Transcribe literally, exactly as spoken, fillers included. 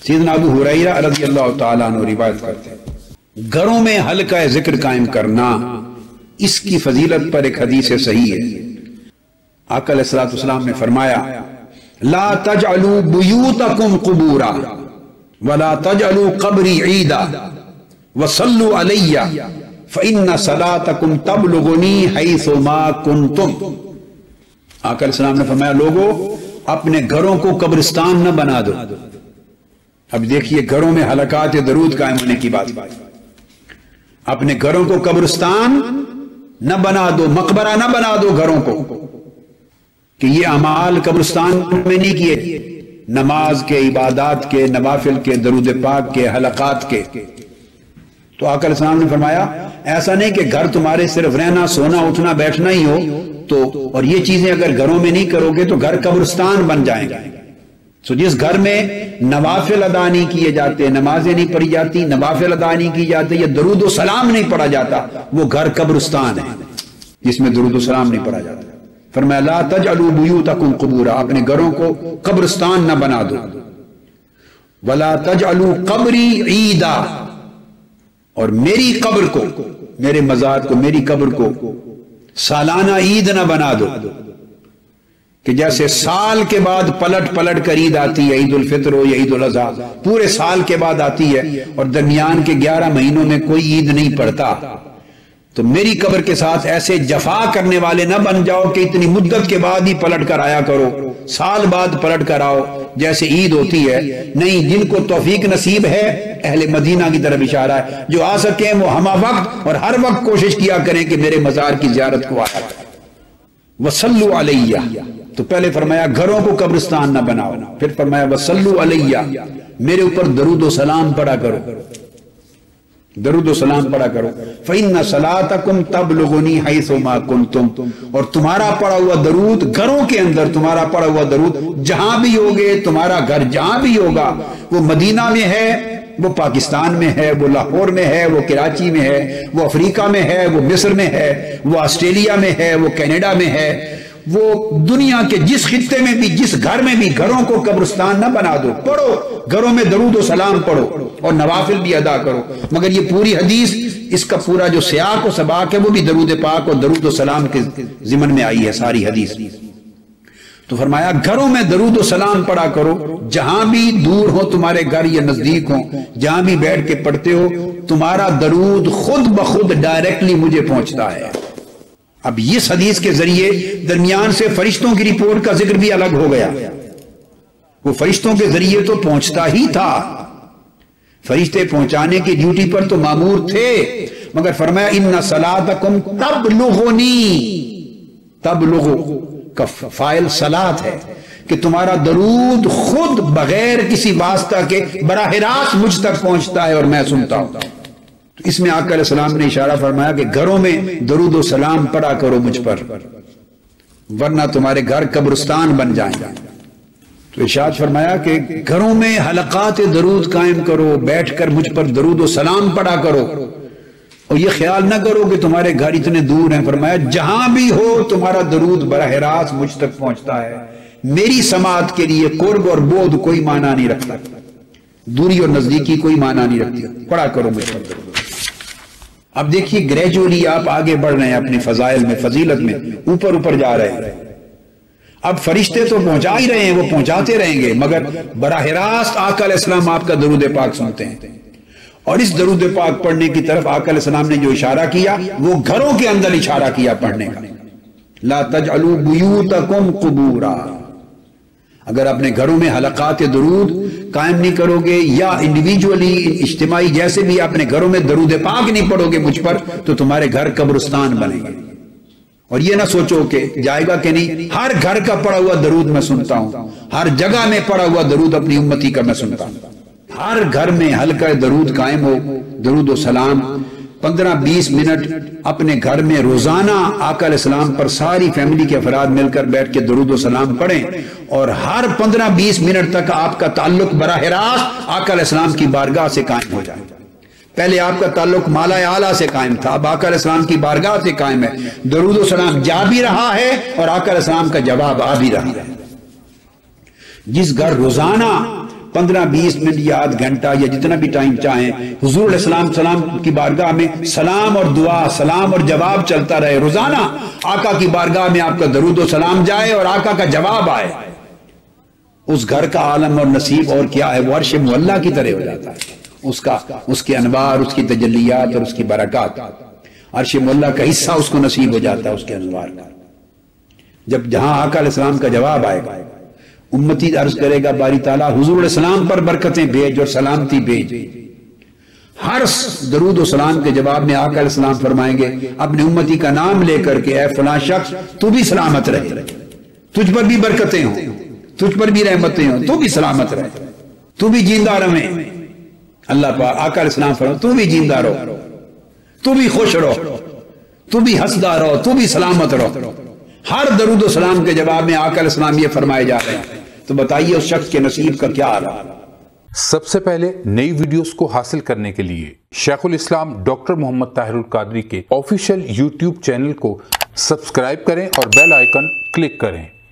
سیدنا ابو ہریرہ رضی اللہ تعالیٰ عنہ روایت کرتے ہیں گھروں میں حلقہ ذکر قائم کرنا، اس کی فضیلت پر ایک حدیث صحیح ہے۔ آقا علیہ الصلوۃ والسلام نے فرمایا لا تجعلوا بیوتکم قبورا ولا تجعلوا قبری عیدا وصلوا علی فإن صلاتکم تبلغنی حیث ما کنتم۔ آقا علیہ السلام نے فرمایا لوگو اپنے گھروں کو قبرستان نہ بنا دو۔ اب دیکھیے گھروں میں حلقات درود قائم ہونے کی بات، اپنے گھروں کو قبرستان نہ بنا دو، مقبرہ نہ بنا دو گھروں کو، کہ یہ اعمال قبرستان میں نہیں کیے، نماز کے، عبادات کے، نوافل کے، درود پاک کے، حلقات کے۔ تو آقا علیہ السلام نے فرمایا ایسا نہیں کہ گھر تمہارے صرف رہنا، سونا، اٹھنا، بیٹھنا ہی ہو تو، اور یہ چیزیں اگر گھروں میں نہیں کرو گے تو گھر قبرستان بن جائیں گے۔ سو جس گھر میں نوافل ادا نہیں کیے جاتے، نمازیں نہیں پڑھی جاتی، نوافل ادا نہیں کی جاتی، یا درود و سلام نہیں پڑھا جاتا، وہ گھر قبرستان ہے جس میں درود و سلام نہیں پڑھا جاتا۔ فرمایا لا تجعلوا بیوتکم قبورا، اپنے گھروں کو قبرستان نہ بنا دو، ولا تجعلوا قبری عیدا، اور میری قبر کو، میرے مزار کو، میری قبر کو سالانہ عید نہ بنا دو، کہ جیسے سال کے بعد پلٹ پلٹ کر عید آتی ہے، عید الفطر ہو یا عید الاضحیٰ، پورے سال کے بعد آتی ہے اور درمیان کے گیارہ مہینوں میں کوئی عید نہیں پڑتا، تو میری قبر کے ساتھ ایسے جفا کرنے والے نہ بن جاؤ کہ اتنی مدت کے بعد ہی پلٹ کر آیا کرو، سال بعد پلٹ کر آؤ جیسے عید ہوتی ہے۔ نہیں، جن کو توفیق نصیب ہے، اہل مدینہ کی طرف اشارہ ہے، جو آ سکیں وہ ہمہ وقت اور ہر وقت کوشش کیا کریں کہ میرے مزار کی زیارت کو آیا کریں۔ وصلوا علیہ، تو پہلے فرمایا گھروں کو قبرستان نہ بناؤ، پھر فرمایا وصلوا علیہ، میرے اوپر درود و سلام پڑھا کرو، درود و سلام پڑھا کرو۔ فإن صلاتکم تبلغنی حیث ما کنتم، اور تمہارا پڑھا ہوا درود گھروں کے اندر، تمہارا پڑھا ہوا درود جہاں بھی ہوگے، تمہارا گھر جہاں بھی ہوگا، وہ مدینہ میں ہے، وہ پاکستان میں ہے، وہ لاہور میں ہے، وہ کراچی میں ہے، وہ افریقہ میں ہے، وہ مصر میں ہے، وہ آسٹریلیا میں ہے، وہ کینیڈا میں ہے، وہ دنیا کے جس خطے میں بھی، جس گھر میں بھی، گھروں کو قبرستان نہ بنا دو، پڑھو گھروں میں درود و سلام پڑھو اور نوافل بھی ادا کرو۔ مگر یہ پوری حدیث، اس کا پورا جو سیاق و سباق ہے وہ بھی درود پاک اور درود و سلام کے ضمن میں آئی ہے ساری حدیث۔ تو فرمایا گھروں میں درود و سلام پڑھا کرو، جہاں بھی دور ہو تمہارے گھر یا نزدیک ہو، جہاں بھی بیٹھ کے پڑھتے ہو، تمہارا درود خود بخود ڈائریکٹلی مجھے پہنچتا ہے۔ اب اس حدیث کے ذریعے درمیان سے فرشتوں کی رپورٹ کا ذکر بھی الگ ہو گیا، وہ فرشتوں کے ذریعے تو پہنچتا ہی تھا، فرشتے پہنچانے کی ڈیوٹی پر تو مامور تھے، مگر فرمایا ان صلاتکم تبلغنی، تبلغ کا فاعل صلات ہے کہ تمہارا درود خود بغیر کسی واسطہ کے براہ راست مجھ تک پہنچتا ہے اور میں سنتا ہوں۔ تو اس میں آقا علیہ السلام نے اشارہ فرمایا کہ گھروں میں درود و سلام پڑھا کرو مجھ پر، ورنہ تمہارے گھر قبرستان بن جائیں گے۔ تو ارشاد فرمایا کہ گھروں میں حلقات درود قائم کرو، بیٹھ کر مجھ پر درود و سلام پڑھا کرو، اور یہ خیال نہ کرو کہ تمہارے گھر اتنے دور ہیں، فرمایا جہاں بھی ہو تمہارا درود براہ راست مجھ تک پہنچتا ہے، میری سماعت کے لیے قرب اور بعد کوئی معنی نہیں رکھتا، دوری اور نزدیکی کوئی معنی نہیں رکھتی، پڑھا کرو مجھ پر درود۔ اب دیکھیے گریجولی آپ آگے بڑھ رہے ہیں اپنی فضائل میں، فضیلت میں، اوپر اوپر جا رہے ہیں۔ اب فرشتے تو پہنچا ہی رہے ہیں، وہ پہنچاتے رہیں گے، مگر براہ راست آقا علیہ السلام آپ کا درود پاک سنتے ہیں، اور اس درود پاک پڑھنے کی طرف آقا علیہ السلام نے جو اشارہ کیا وہ گھروں کے اندر اشارہ کیا پڑھنے کا۔ لا تجعلوا بیوتکم قبورا، اگر اپنے گھروں میں حلقات درود قائم نہیں کرو گے، یا انڈیویجولی اجتماعی جیسے بھی اپنے گھروں میں درود پاک نہیں پڑھو گے مجھ پر، تو تمہارے گھر قبرستان بنیں گے۔ اور یہ نہ سوچو کہ جائے گا کہ نہیں، ہر گھر کا پڑھا ہوا درود میں سنتا ہوں، ہر جگہ میں پڑھا ہوا درود اپنی امتی کا میں سنتا ہوں، ہر گھر میں حلقہ درود قائم ہو، درود و سلام پندرہ بیس منٹ اپنے گھر میں روزانہ آقا علیہ السلام پر ساری فیملی کے افراد مل کر بیٹھ کے درود و سلام پڑھیں، اور ہر پندرہ بیس منٹ تک آپ کا تعلق براہ راست آقا علیہ السلام کی بارگاہ سے قائم ہو جائے۔ پہلے آپ کا تعلق مالا اعلیٰ سے قائم تھا، اب آقا علیہ السلام کی بارگاہ سے قائم ہے، درود و سلام جا بھی رہا ہے اور آقا علیہ السلام کا جواب آ بھی رہا ہے۔ جس گھر روزانہ पंद्रह बीस मिनट या आध घंटा या जितना भी टाइम चाहें हुजूर अलैहिस्सलाम सलाम की बारगाह में सलाम और दुआ, सलाम और जवाब चलता रहे। रोजाना आका की बारगाह में आपका दरूद और सलाम जाए और आका का जवाब आए। उस घर का आलम और नसीब और क्या है, वो अर्श मुअल्ला की तरह हो जाता है। उसका उसके अनवार, उसकी तजल्लियात और उसकी बरकत, अर्श मुअल्ला का हिस्सा उसको नसीब हो जाता है उसके अनवार का। जब जहां आका अलैहिस्सलाम का जवाब आएगा, उम्मती अर्ज करेगा बारी ताला हुजूर अलैहिस्सलाम पर बरकतें भेज और सलामती भेज। हर दरूद और सलाम के जवाब में आका अलैहिस्सलाम फरमाएंगे अपने उम्मती का नाम लेकर के, ऐ फलां शख्स तू भी सलामत रहे, तुझ पर भी बरकतें हों, तुझ पर भी रहमतें हों, तू भी सलामत रहे, तू भी जिंदा रहे। अल्लाह पाक आका अलैहिस्सलाम फरमाते तू भी जिंदा रहो, तू भी खुश रहो, तू भी हंसदा रहो, तू भी सलामत रहो। हर दरूद सलाम के जवाब में आका अलैहिस्सलाम ये फरमाए जा रहे हैं। तो बताइए उस शख्स के नसीब का क्या हाल है। सबसे पहले नई वीडियोस को हासिल करने के लिए शेखुल इस्लाम डॉक्टर मोहम्मद ताहिरुल कादरी के ऑफिशियल यूट्यूब चैनल को सब्सक्राइब करें और बेल आइकन क्लिक करें।